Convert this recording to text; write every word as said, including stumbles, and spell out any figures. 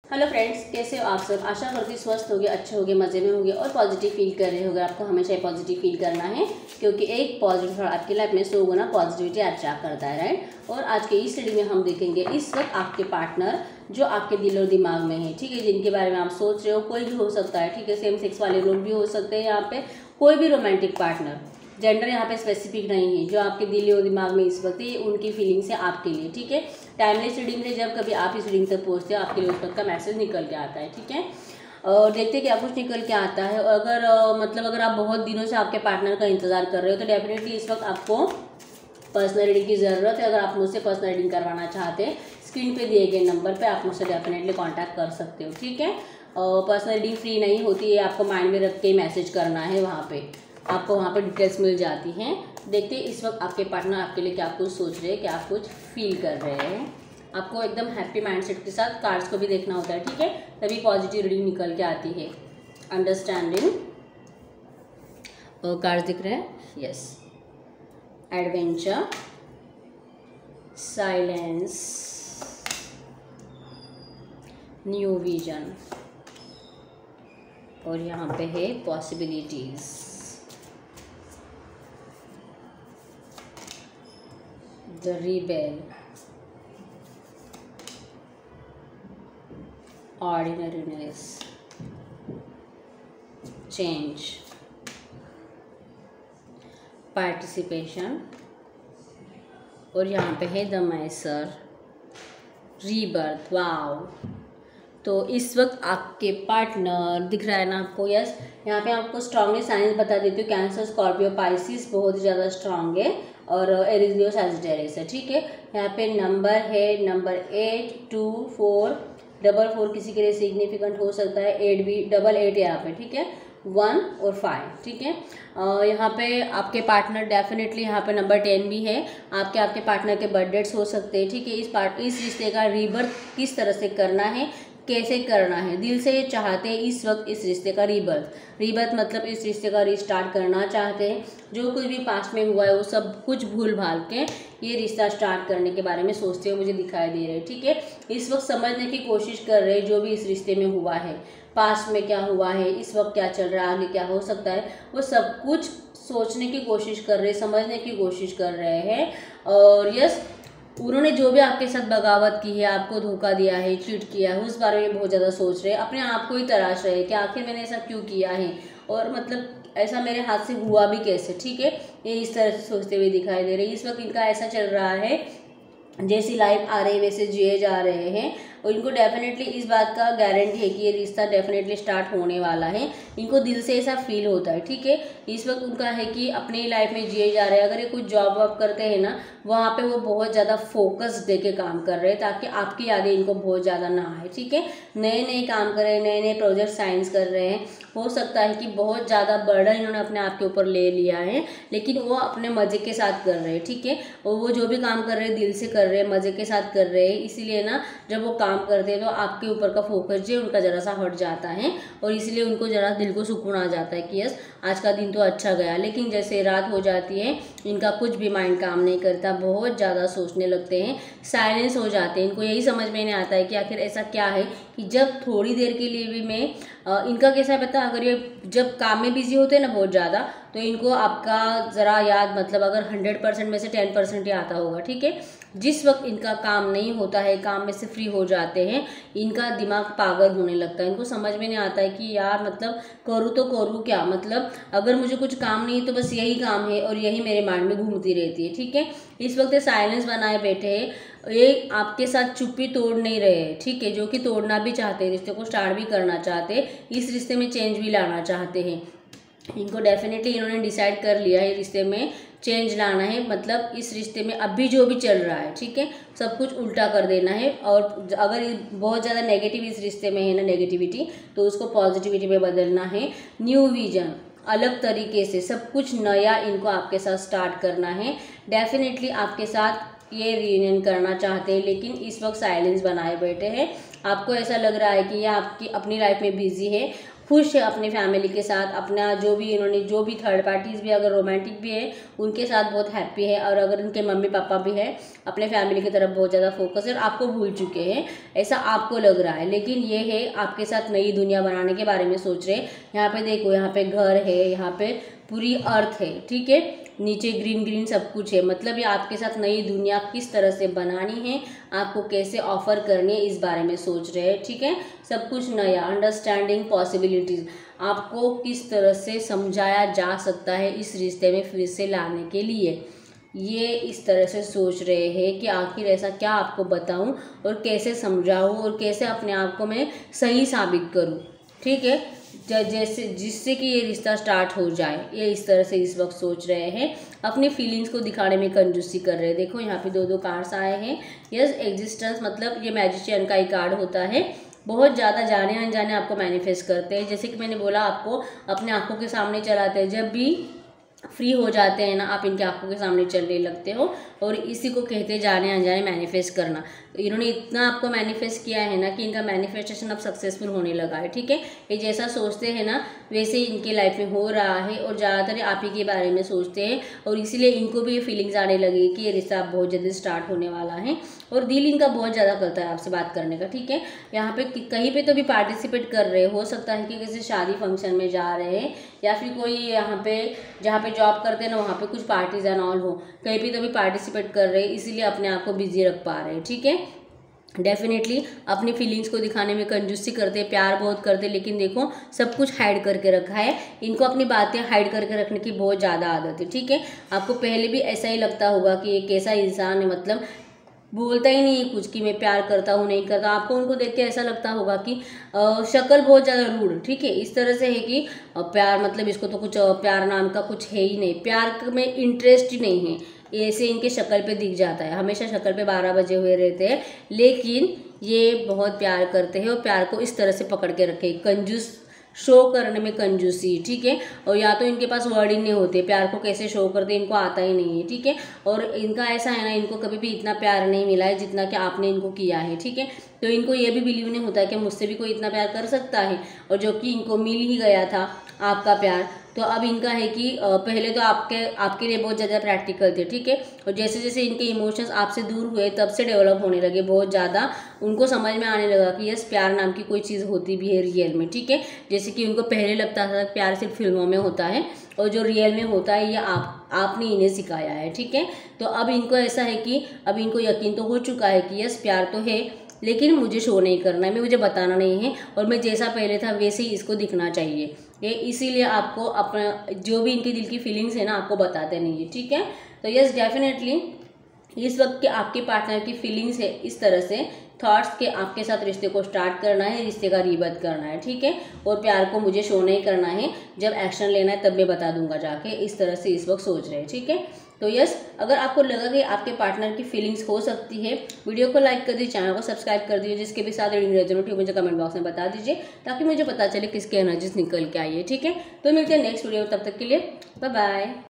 Hello friends, कैसे हो आप सब। आशा करती स्वस्थ होगे, अच्छे होगे, मज़े में होंगे और पॉजिटिव फील कर रहे होगे। आपको हमेशा पॉजिटिव फील करना है क्योंकि एक पॉजिटिव थॉट आपकी लाइफ में सौ गुना पॉजिटिविटी अट्रैक्ट करता है, राइट। और आज के इस स्टडी में हम देखेंगे इस वक्त आपके पार्टनर जो आपके दिल और दिमाग में है, ठीक है, जिनके बारे में आप सोच रहे हो। कोई भी हो सकता है, ठीक है, सेम सेक्स वाले लोग भी हो सकते हैं यहाँ पे, कोई भी रोमांटिक पार्टनर, जेंडर यहाँ पे स्पेसिफिक नहीं है। जो आपके दिल और दिमाग में इस वक्त है उनकी फीलिंग्स है आपके लिए, ठीक है। टाइमलेस रीडिंग से जब कभी आप इस रीडिंग तक पहुँचते हो आपके लिए उस वक्त का मैसेज निकल के आता है, ठीक है। और देखते क्या कुछ निकल के आता है। और अगर मतलब अगर आप बहुत दिनों से आपके पार्टनर का इंतजार कर रहे हो तो डेफिनेटली इस वक्त आपको पर्सनल रीडिंग की ज़रूरत है। अगर आप मुझसे पर्सनल रीडिंग करवाना चाहते हैं, स्क्रीन पे दिए गए नंबर पे आप मुझसे डेफिनेटली कांटेक्ट कर सकते हो, ठीक है। पर्सनल रीडिंग फ्री नहीं होती है, आपको माइंड में रख के मैसेज करना है, वहाँ पे आपको वहाँ पे डिटेल्स मिल जाती हैं। देखते हैं इस वक्त आपके पार्टनर आपके लिए क्या कुछ सोच रहे हैं, क्या कुछ फील कर रहे हैं। आपको एकदम हैप्पी माइंडसेट के साथ कार्ड्स को भी देखना होता है, ठीक है, तभी पॉजिटिव रीडिंग निकल के आती है। अंडरस्टैंडिंग कार्ड्स दिख रहे हैं, yes. Adventure, silence, new vision, और यहाँ पे है possibilities, the rebel, ordinariness, change, participation, और यहाँ पे है द मैसर, रीबर्थ। वाव। तो इस वक्त आपके पार्टनर दिख रहा है ना आपको, यस। यहाँ पे आपको स्ट्रांगली साइंस बता देती हूँ। कैंसर, स्कॉर्पियो, पाइसिस बहुत ही ज़्यादा स्ट्रांग है और एरीज, लियो, सैजिटेरियस है, ठीक है। यहाँ पे नंबर है number eight, two, four, double four किसी के लिए सिग्निफिकेंट हो सकता है। एट भी, डबल एट है यहाँ पे, ठीक है, वन और फाइव, ठीक है। यहाँ पे आपके पार्टनर डेफिनेटली यहाँ पे नंबर टेन भी है। आपके आपके पार्टनर के बर्थ डेट्स हो सकते हैं, ठीक है। इस पार्ट इस रिश्ते का रीबर्थ किस तरह से करना है, कैसे करना है, दिल से ये चाहते हैं इस वक्त इस रिश्ते का रीबर्थ। रीबर्थ मतलब इस रिश्ते का रीस्टार्ट करना चाहते हैं। जो कुछ भी पास्ट में हुआ है वो सब कुछ भूल भाल के ये रिश्ता स्टार्ट करने के बारे में सोचते हुए मुझे दिखाई दे रहे हैं, ठीक है। इस वक्त समझने की कोशिश कर रहे हैं जो भी इस रिश्ते में हुआ है, पास्ट में क्या हुआ है, इस वक्त क्या चल रहा है, आगे क्या हो सकता है, वो सब कुछ सोचने की कोशिश कर रहे हैं, समझने की कोशिश कर रहे हैं। और यस, उन्होंने जो भी आपके साथ बगावत की है, आपको धोखा दिया है, चीट किया है, उस बारे में बहुत ज़्यादा सोच रहे हैं। अपने आप को ही तराश रहे हैं कि आखिर मैंने ऐसा क्यों किया है और मतलब ऐसा मेरे हाथ से हुआ भी कैसे, ठीक है। ये इस तरह से सोचते हुए दिखाई दे रहे हैं। इस वक्त इनका ऐसा चल रहा है जैसी लाइफ आ रही है वैसे जिए जा रहे हैं। और इनको डेफिनेटली इस बात का गारंटी है कि ये रिश्ता डेफिनेटली स्टार्ट होने वाला है। इनको दिल से ऐसा फील होता है, ठीक है। इस वक्त उनका है कि अपनी लाइफ में जिए जा रहे हैं। अगर ये कुछ जॉब वॉब करते हैं ना, वहाँ पे वो बहुत ज़्यादा फोकस दे के काम कर रहे हैं ताकि आपकी यादें इनको बहुत ज़्यादा ना आए, ठीक है। नए नए काम कर रहे हैं, नए नए प्रोजेक्ट साइंस कर रहे हैं। हो सकता है कि बहुत ज़्यादा बर्डन इन्होंने अपने आप के ऊपर ले लिया है, लेकिन वो अपने मज़े के साथ कर रहे हैं, ठीक है। और वो जो भी काम कर रहे हैं दिल से कर रहे हैं, मज़े के साथ कर रहे हैं। इसीलिए ना जब वो काम करते हैं तो आपके ऊपर का फोकस जो उनका ज़रा सा हट जाता है और इसलिए उनको ज़रा दिल को सुकून आ जाता है कि यस आज का दिन तो अच्छा गया। लेकिन जैसे रात हो जाती है इनका कुछ भी माइंड काम नहीं करता, बहुत ज़्यादा सोचने लगते हैं, साइलेंस हो जाते हैं। इनको यही समझ में नहीं आता है कि आखिर ऐसा क्या है कि जब थोड़ी देर के लिए भी मैं आ, इनका कैसा है पता, अगर ये जब काम में बिजी होते हैं ना बहुत ज़्यादा, तो इनको आपका ज़रा याद मतलब अगर हंड्रेड परसेंट में से टेन परसेंट ही आता होगा, ठीक है। जिस वक्त इनका काम नहीं होता है, काम में से फ्री हो जाते हैं, इनका दिमाग पागल होने लगता है। इनको समझ में नहीं आता है कि यार मतलब करूँ तो करूँ क्या, मतलब अगर मुझे कुछ काम नहीं तो बस यही काम है और यही मेरे माइंड में घूमती रहती है, ठीक है। इस वक्त ये साइलेंस बनाए बैठे हैं, ये आपके साथ चुप्पी तोड़ नहीं रहे हैं, ठीक है। जो कि तोड़ना भी चाहते हैं, रिश्ते को स्टार्ट भी करना चाहते हैं, इस रिश्ते में चेंज भी लाना चाहते हैं। इनको डेफिनेटली इन्होंने डिसाइड कर लिया है रिश्ते में चेंज लाना है। मतलब इस रिश्ते में अभी जो भी चल रहा है, ठीक है, सब कुछ उल्टा कर देना है। और अगर बहुत ज़्यादा नेगेटिव इस रिश्ते में है ना, नेगेटिविटी, तो उसको पॉजिटिविटी में बदलना है। न्यू विजन, अलग तरीके से सब कुछ नया इनको आपके साथ स्टार्ट करना है। डेफिनेटली आपके साथ ये रियूनियन करना चाहते हैं, लेकिन इस वक्त साइलेंस बनाए बैठे हैं। आपको ऐसा लग रहा है कि ये आपकी अपनी लाइफ में बिजी है, खुश है अपनी फैमिली के साथ, अपना जो भी इन्होंने जो भी थर्ड पार्टीज़ भी अगर रोमांटिक भी है उनके साथ बहुत हैप्पी है, और अगर उनके मम्मी पापा भी है अपने फैमिली की तरफ बहुत ज़्यादा फोकस है और आपको भूल चुके हैं, ऐसा आपको लग रहा है। लेकिन ये है आपके साथ नई दुनिया बनाने के बारे में सोच रहे हैं। यहाँ पे देखो, यहाँ पे घर है, यहाँ पे पूरी अर्थ है, ठीक है, नीचे ग्रीन ग्रीन सब कुछ है। मतलब ये आपके साथ नई दुनिया किस तरह से बनानी है, आपको कैसे ऑफर करनी है, इस बारे में सोच रहे हैं, ठीक है। सब कुछ नया, अंडरस्टैंडिंग पॉसिबिलिटीज़, आपको किस तरह से समझाया जा सकता है इस रिश्ते में फिर से लाने के लिए, ये इस तरह से सोच रहे हैं कि आखिर ऐसा क्या आपको बताऊं और कैसे समझाऊं और कैसे अपने आप को मैं सही साबित करूं, ठीक है, जैसे जिससे कि ये रिश्ता स्टार्ट हो जाए। ये इस तरह से इस वक्त सोच रहे हैं, अपनी फीलिंग्स को दिखाने में कंजूसी कर रहे हैं। देखो यहाँ पे दो दो कार्ड्स आए हैं। यस, एग्जिस्टेंस, मतलब ये मैजिशियन का ही कार्ड होता है। बहुत ज़्यादा जाने अनजाने आपको मैनिफेस्ट करते हैं, जैसे कि मैंने बोला आपको अपने आंखों के सामने चलाते हैं। जब भी फ्री हो जाते हैं ना, आप इनके आंखों के सामने चलने लगते हो, और इसी को कहते हैं जाने अनजाने मैनिफेस्ट करना। तो इन्होंने इतना आपको मैनिफेस्ट किया है ना कि इनका मैनिफेस्टेशन अब सक्सेसफुल होने लगा है, ठीक है। ये जैसा सोचते हैं ना वैसे ही इनके लाइफ में हो रहा है, और ज़्यादातर आप ही के बारे में सोचते हैं, और इसीलिए इनको भी ये फीलिंग्स आने लगी कि ये रिश्ता बहुत जल्दी स्टार्ट होने वाला है, और दिल इनका बहुत ज़्यादा करता है आपसे बात करने का, ठीक है। यहाँ पे कहीं पे तो भी पार्टिसिपेट कर रहे हो सकता है कि किसी शादी फंक्शन में जा रहे हैं, या फिर कोई यहाँ पे जहाँ पे जॉब करते हैं ना वहाँ पे कुछ पार्टीज एंड ऑल हो, कहीं पे तो भी पार्टिसिपेट कर रहे हैं, इसीलिए अपने आप को बिजी रख पा रहे हैं, ठीक है। डेफिनेटली अपनी फीलिंग्स को दिखाने में कंजूसी करते हैं, प्यार बहुत करते हैं, लेकिन देखो सब कुछ हाइड करके रखा है। इनको अपनी बातें हाइड करके रखने की बहुत ज़्यादा आदत है, ठीक है। आपको पहले भी ऐसा ही लगता होगा कि ये कैसा इंसान है, मतलब बोलता ही नहीं कुछ कि मैं प्यार करता हूँ नहीं करता। आपको उनको देख के ऐसा लगता होगा कि शक्ल बहुत ज़्यादा रूड, ठीक है, इस तरह से है कि प्यार मतलब इसको तो कुछ प्यार नाम का कुछ है ही नहीं, प्यार में इंटरेस्ट ही नहीं है, ऐसे इनके शक्ल पे दिख जाता है, हमेशा शक्ल पे बारह बजे हुए रहते हैं, लेकिन ये बहुत प्यार करते हैं और प्यार को इस तरह से पकड़ के रखे, कंजूस शो करने में कंजूसी, ठीक है। और या तो इनके पास वर्ड ही नहीं होते, प्यार को कैसे शो करते इनको आता ही नहीं है, ठीक है। और इनका ऐसा है ना, इनको कभी भी इतना प्यार नहीं मिला है जितना कि आपने इनको किया है, ठीक है। तो इनको ये भी बिलीव नहीं होता कि मुझसे भी कोई इतना प्यार कर सकता है, और जो कि इनको मिल ही गया था आपका प्यार। तो अब इनका है कि पहले तो आपके आपके लिए बहुत ज़्यादा प्रैक्टिकल थे, ठीक है, और जैसे जैसे इनके इमोशंस आपसे दूर हुए तब से डेवलप होने लगे, बहुत ज़्यादा उनको समझ में आने लगा कि यस प्यार नाम की कोई चीज़ होती भी है रियल में, ठीक है। जैसे कि उनको पहले लगता था प्यार सिर्फ फिल्मों में होता है, और जो रियल में होता है ये आप आपने इन्हें सिखाया है, ठीक है। तो अब इनको ऐसा है कि अब इनको यकीन तो हो चुका है कि यस प्यार तो है, लेकिन मुझे शो नहीं करना है, मैं मुझे बताना नहीं है, और मैं जैसा पहले था वैसे ही इसको दिखना चाहिए। ये इसीलिए आपको अपना जो भी इनके दिल की फीलिंग्स है ना आपको बताते नहीं है, ठीक है। तो यस डेफिनेटली इस वक्त के आपके पार्टनर की फीलिंग्स है इस तरह से, थॉट्स के आपके साथ रिश्ते को स्टार्ट करना है, रिश्ते का रीबर्थ करना है, ठीक है, और प्यार को मुझे शो नहीं करना है, जब एक्शन लेना है तब मैं बता दूंगा जाके, इस तरह से इस वक्त सोच रहे हैं, ठीक है। तो यस, अगर आपको लगा कि आपके पार्टनर की फीलिंग्स हो सकती है, वीडियो को लाइक कर दीजिए, चैनल को सब्सक्राइब कर दीजिए, जिसके भी साथ रीडिंग रेजोनेट हो मुझे कमेंट बॉक्स में बता दीजिए, ताकि मुझे पता चले किसके एनर्जीज निकल के आई है, ठीक है। तो मिलते हैं नेक्स्ट वीडियो, तब तक के लिए बाय बाय।